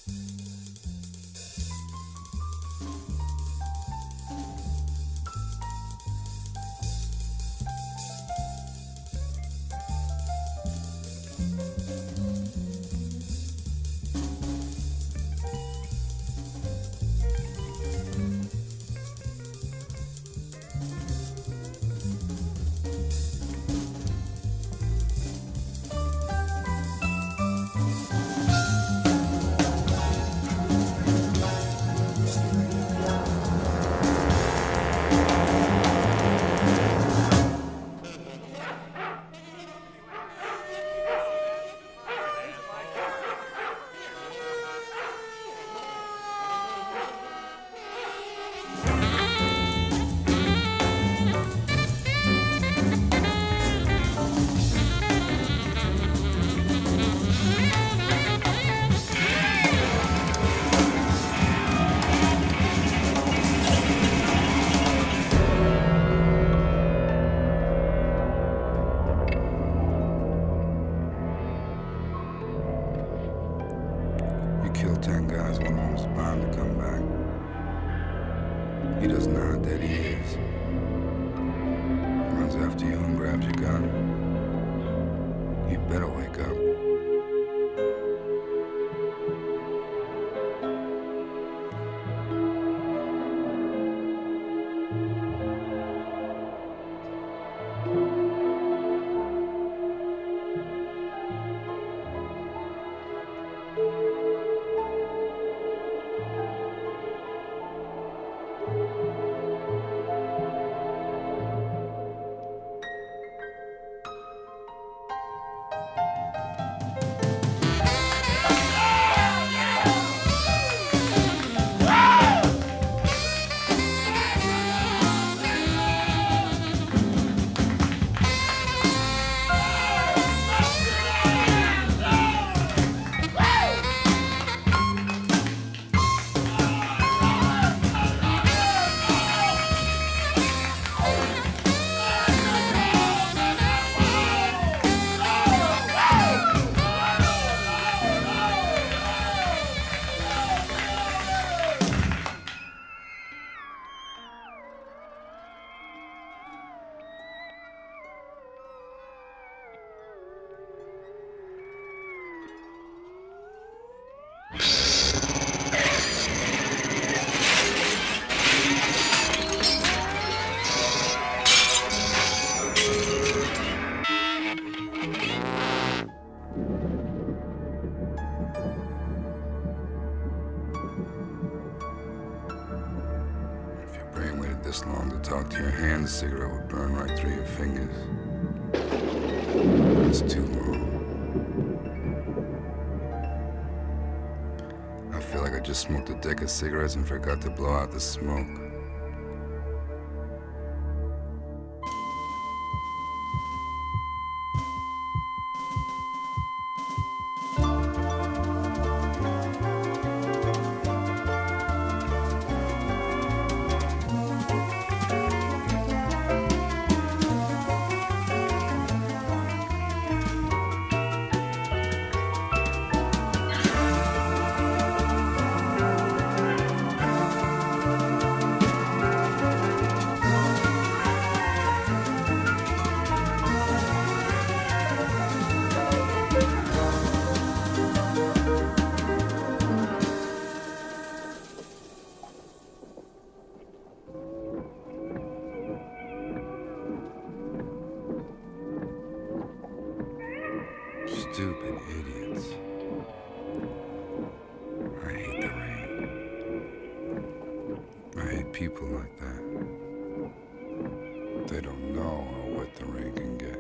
Killed 10 guys, one of them was bound to come back. He doesn't know how dead he is. He runs after you and grabs your gun. You better wake up. This long to talk to your hand, the cigarette would burn right through your fingers. It's too long. I feel like I just smoked a deck of cigarettes and forgot to blow out the smoke. Stupid idiots. I hate the rain. I hate people like that. They don't know how wet the rain can get.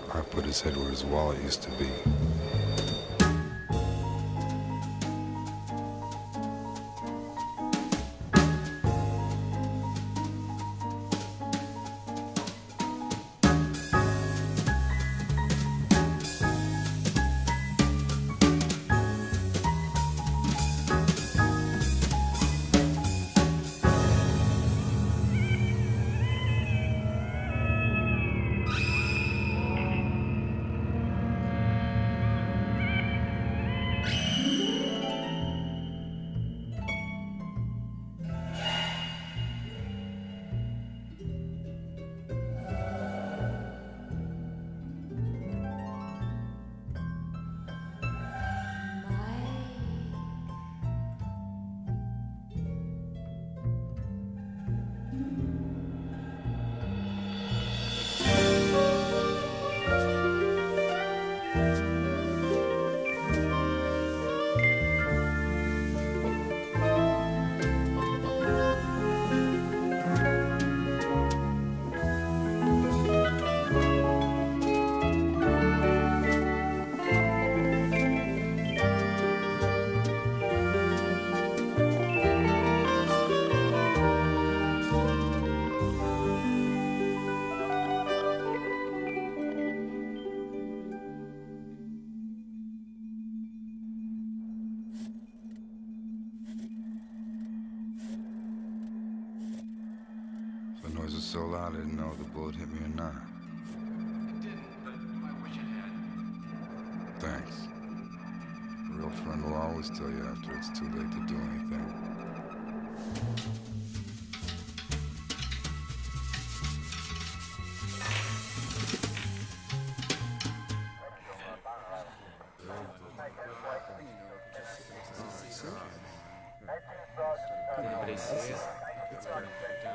I put his head where his wallet used to be. The noise was so loud I didn't know if the bullet hit me or not. It didn't, but I wish it had. Thanks. A real friend will always tell you after it's too late to do anything. Precisa.